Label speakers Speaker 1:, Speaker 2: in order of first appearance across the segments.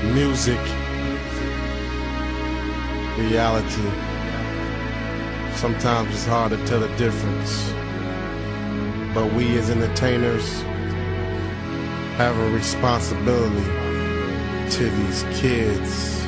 Speaker 1: Music, reality. Sometimes it's hard to tell the difference, but we as entertainers have a responsibility to these kids.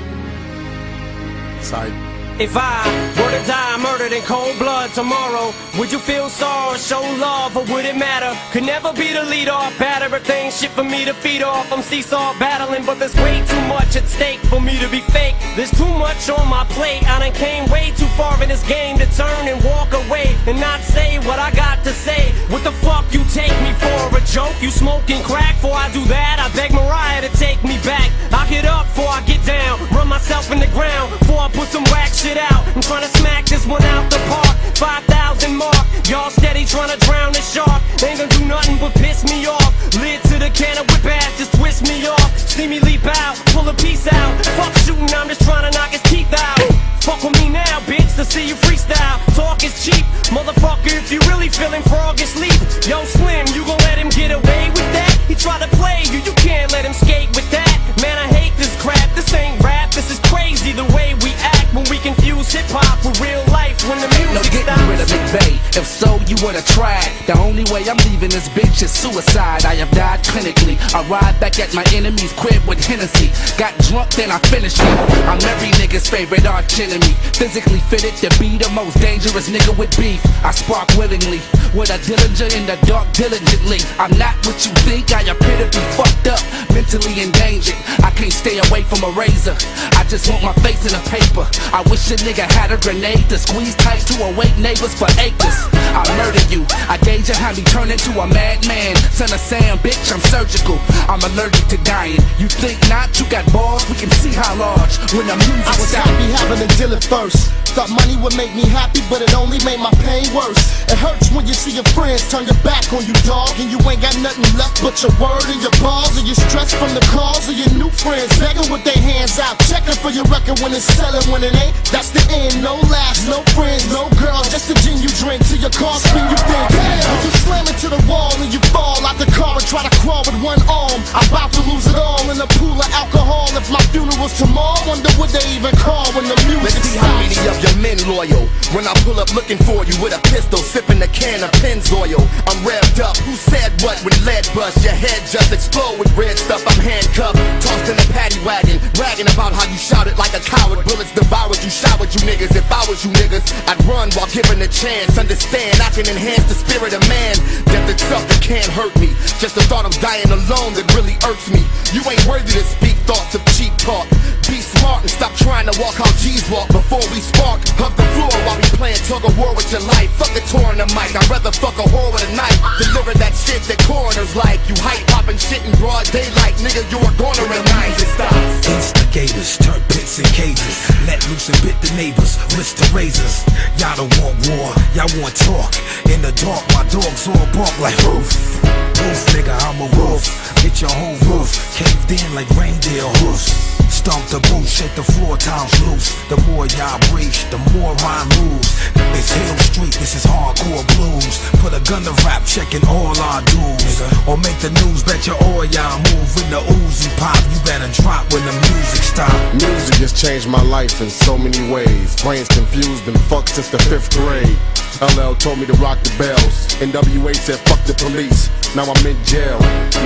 Speaker 1: Psych.
Speaker 2: If I were to die murdered in cold blood tomorrow, would you feel sorrow, show love, or would it matter? Could never be the leadoff, batter if they ain't shit for me to feed off. I'm seesaw battling, but there's way too much at stake for me to be fake. There's too much on my plate. I done came way too far in this game to turn and walk away and not say what I got to say. What the fuck you take me for, a joke? You smoking crack? Before I do that, I beg Mariah to take me back. I get up before I get down, run myself in the ground before I put some wax shit out. I'm trying to smack this one out the park. 5,000 mark. Y'all steady trying to drown the shark. Ain't gonna do nothing but piss me off. Lid to the can of whip ass, just twist me off. See me leap out, pull a piece out. Fuck shooting, I'm just trying to knock his teeth out. Fuck with me now, bitch, to see you freestyle. Talk is cheap, motherfucker, if you really feeling frog asleep. Yo, Slim, you gon' let him get away with that? He tried to play you, you can't let him skate with that. Man, I hate this crap, this ain't rap. This is crazy the way we act when we confuse hip-hop with real life when the music stops.
Speaker 3: Rid of McVeigh. If so, you would've tried. The only way I'm leaving this bitch is suicide. I have died clinically. I ride back at my enemy's crib with Hennessy. Got drunk, then I finished it. I'm every nigga's favorite arch enemy. Physically fitted to be the most dangerous nigga with beef. I spark willingly with a Dillinger in the dark diligently. I'm not what you think. I appear to be fucked up, mentally endangered. I can't stay away from a razor. I just want my face in the paper. I wish a nigga had a grenade to squeeze tight to awake neighbors for acres. I murder you. I gauge you how me turn into a madman. Son of Sam, bitch, I'm surgical. I'm allergic to dying. You think not? You got balls? We can see how large when the music was out.
Speaker 4: I be having a deal at first. Thought money would make me happy, but it only made my pain worse. It hurts when you see your friends turn your back on you, dog, and you ain't got nothing left but your word and your balls. And you stressed from the calls of your new friends begging with their hands out, checking for your record when it's selling. When it ain't, that's the end. No laughs, no friends, no girls, just the gin you drink till your car spin. You think, damn, you slam into the wall and you fall out the car and try to crawl with one arm. I'm about to lose it all in a pool of alcohol. If my funeral's tomorrow, wonder what they even call when the music
Speaker 5: Let's see how many of your men loyal when I pull up looking for you with a pistol, sipping a can of Pennzoil. I'm revved up. Who said what when lead bust? Your head just explode with red stuff. I'm handcuffed, tossed in a paddy wagon, bragging about how you shouted like a coward. Bullets devoured you, showered you niggas. If I was you niggas, I'd run while given a chance. Understand, I can enhance the spirit of man. Death itself that can't hurt me. Just the thought of dying alone that really irks me. You ain't worthy to speak thoughts of cheap talk. Be smart and stop trying to walk how G's walk before we spark. Hug the floor while we playing tug of war with your life. Fuck the tour on the mic, I'd rather fuck a whore with a knife. Deliver that shit that coroners like. You hype popping shit in broad daylight, nigga, you are gonna remind it stops.
Speaker 6: Instigators, turn pits and cages. Let loose and bit the neighbors, wrist the razors. Y'all don't want war, y'all want talk. In the dark, my dogs all bark like roof. Roof, nigga, I'm a roof. Hit your whole roof, caved in like reindeer hoofs. Stomp the booth, shake the floor, times loose. The more y'all breathe, the more rhyme moves. It's Hill Street, this is hardcore blues. Put a gun to rap, checking all our dues. Or make the news, bet you all y'all move. In the Uzi pop, you better drop when the music stop.
Speaker 1: Music has changed my life in so many ways. Brains confused, been fucked since the 5th grade. LL told me to rock the bells. NWA said fuck the police. Now I'm in jail.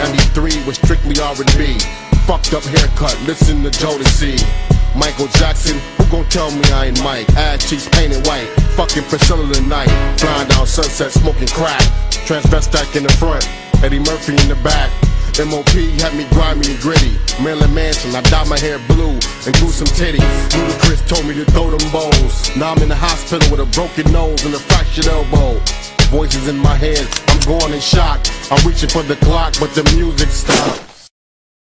Speaker 1: 93 was strictly R&B. Fucked up haircut, listen to Jodeci. Michael Jackson, who gon' tell me I ain't Mike? Ass cheeks painted white, fucking Priscilla tonight. Flying down Sunset, smoking crack. Transvestite in the front, Eddie Murphy in the back. MOP had me grimy and gritty. Maryland Mansion, I dyed my hair blue and grew some titties. Ludacris told me to throw them bowls. Now I'm in the hospital with a broken nose and a fractured elbow. Voices in my head, I'm going in shock. I'm reaching for the clock, but the music stopped.